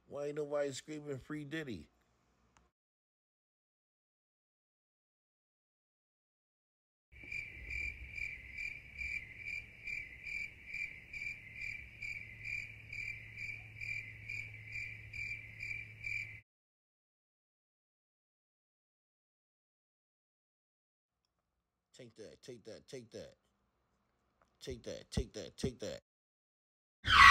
Why ain't nobody screaming free Diddy? Take that, take that, take that. Take that, take that, take that.